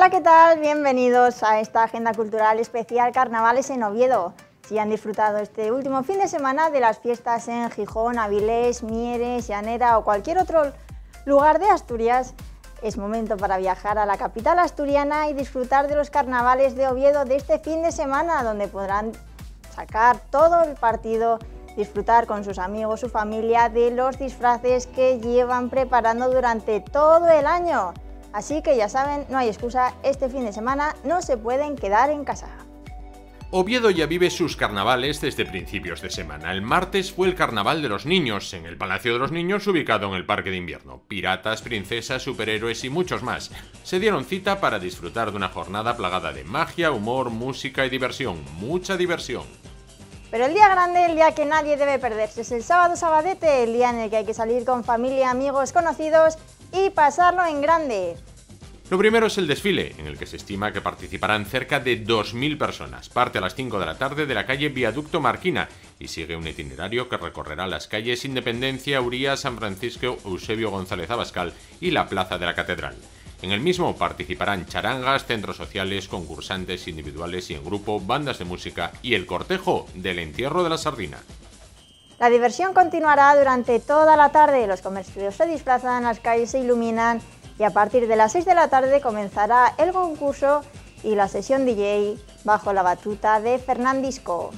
Hola, ¿qué tal? Bienvenidos a esta agenda cultural especial Carnavales en Oviedo. Si han disfrutado este último fin de semana de las fiestas en Gijón, Avilés, Mieres, Llanera o cualquier otro lugar de Asturias, es momento para viajar a la capital asturiana y disfrutar de los carnavales de Oviedo de este fin de semana, donde podrán sacar todo el partido, disfrutar con sus amigos, su familia, de los disfraces que llevan preparando durante todo el año. Así que ya saben, no hay excusa, este fin de semana no se pueden quedar en casa. Oviedo ya vive sus carnavales desde principios de semana. El martes fue el Carnaval de los Niños, en el Palacio de los Niños ubicado en el Parque de Invierno. Piratas, princesas, superhéroes y muchos más se dieron cita para disfrutar de una jornada plagada de magia, humor, música y diversión. Mucha diversión. Pero el día grande, el día que nadie debe perderse, es el sábado sabadete, el día en el que hay que salir con familia, amigos, conocidos y pasarlo en grande. Lo primero es el desfile, en el que se estima que participarán cerca de 2.000 personas. Parte a las 5 de la tarde de la calle Viaducto Marquina y sigue un itinerario que recorrerá las calles Independencia, Uría, San Francisco, Eusebio González Abascal y la Plaza de la Catedral. En el mismo participarán charangas, centros sociales, concursantes individuales y en grupo, bandas de música y el cortejo del entierro de la sardina. La diversión continuará durante toda la tarde, los comercios se disfrazan, las calles se iluminan y a partir de las 6 de la tarde comenzará el concurso y la sesión DJ bajo la batuta de Fernandisco.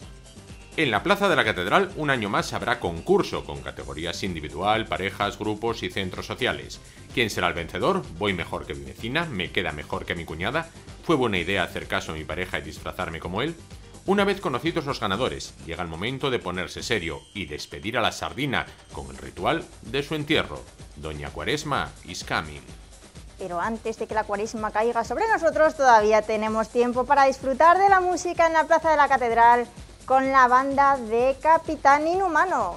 En la Plaza de la Catedral, un año más habrá concurso con categorías individual, parejas, grupos y centros sociales. ¿Quién será el vencedor? ¿Voy mejor que mi vecina? ¿Me queda mejor que mi cuñada? ¿Fue buena idea hacer caso a mi pareja y disfrazarme como él? Una vez conocidos los ganadores, llega el momento de ponerse serio y despedir a la sardina con el ritual de su entierro. Doña Cuaresma is coming. Pero antes de que la cuaresma caiga sobre nosotros, todavía tenemos tiempo para disfrutar de la música en la Plaza de la Catedral con la banda de Capitán Inhumano.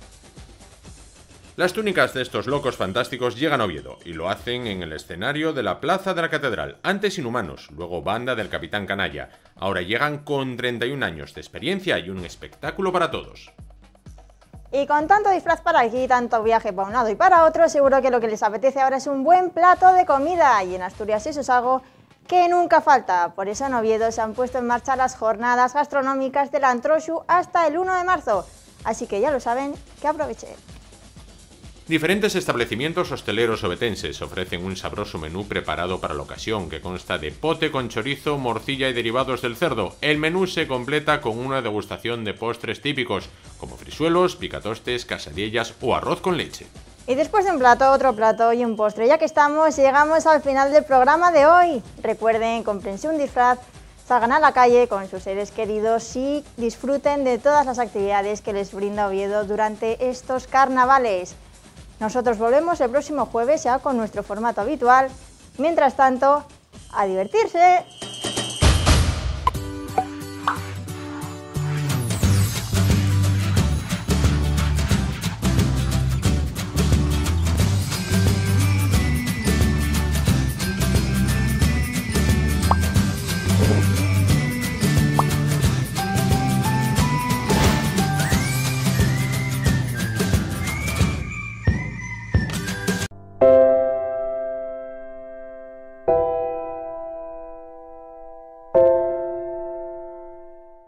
Las túnicas de estos locos fantásticos llegan a Oviedo y lo hacen en el escenario de la Plaza de la Catedral. Antes Inhumanos, luego banda del Capitán Canalla. Ahora llegan con 31 años de experiencia y un espectáculo para todos. Y con tanto disfraz para aquí, tanto viaje para un lado y para otro, seguro que lo que les apetece ahora es un buen plato de comida. Y en Asturias eso es algo que nunca falta. Por eso en Oviedo se han puesto en marcha las jornadas gastronómicas del Antroxu hasta el 1 de marzo. Así que ya lo saben, que aprovechen. Diferentes establecimientos hosteleros ovetenses ofrecen un sabroso menú preparado para la ocasión que consta de pote con chorizo, morcilla y derivados del cerdo. El menú se completa con una degustación de postres típicos como frisuelos, picatostes, quesadillas o arroz con leche. Y después de un plato, otro plato y un postre. Ya que estamos, llegamos al final del programa de hoy. Recuerden, cómprense un disfraz, salgan a la calle con sus seres queridos y disfruten de todas las actividades que les brinda Oviedo durante estos carnavales. Nosotros volvemos el próximo jueves ya con nuestro formato habitual. Mientras tanto, a divertirse.